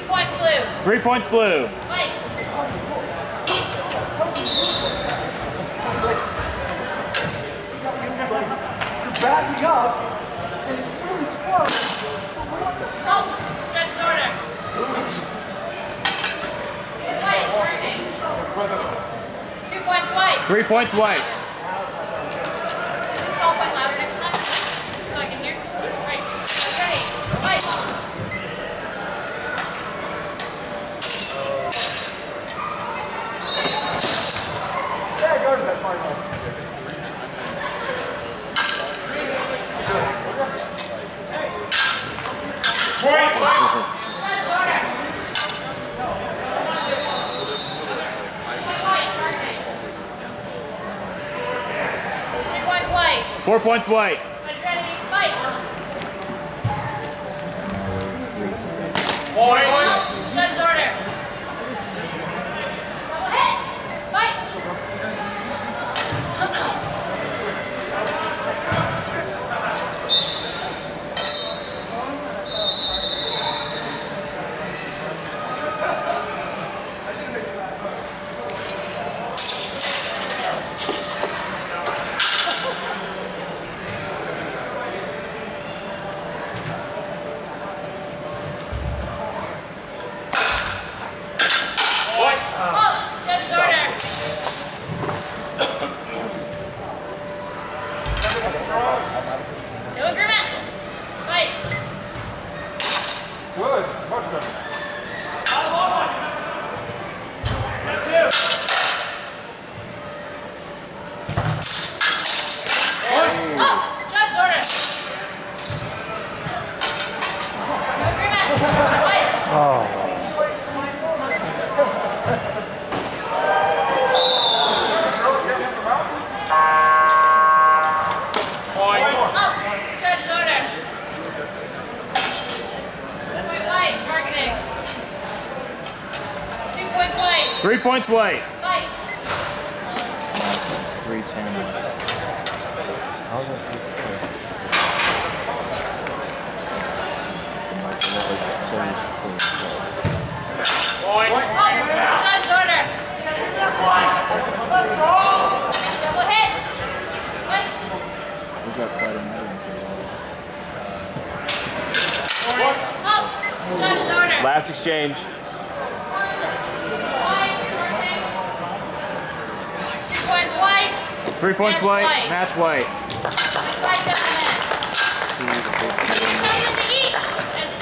points blue. 3 points blue. White. You're backing up, and it's really slow. Oh, judge's order. White, turning. 2 points white. 3 points white. Please call point louder next time, so I can hear. Right. Ready. White. Yeah, go to that part. Judge's order. White, turning. 3 points white. 4 points white. Judge ready. White. Judge's order. Double hit. Fight. Oh, judge's order. No agreement. Fight. Good, much better. Oh, judge's order. No agreement. Fight. Oh, judge's order. Point white, targeting. 2 points white. 3 points white. Fight. So that's 310. How's that 310? Oh, judge's order. Double hit. Fight. We got quite a audience here. Oh, judge's order. Last exchange. White, targeting. 2 points white. 3 points Match white. white. Match white. Fight, gentlemen. Time to eat.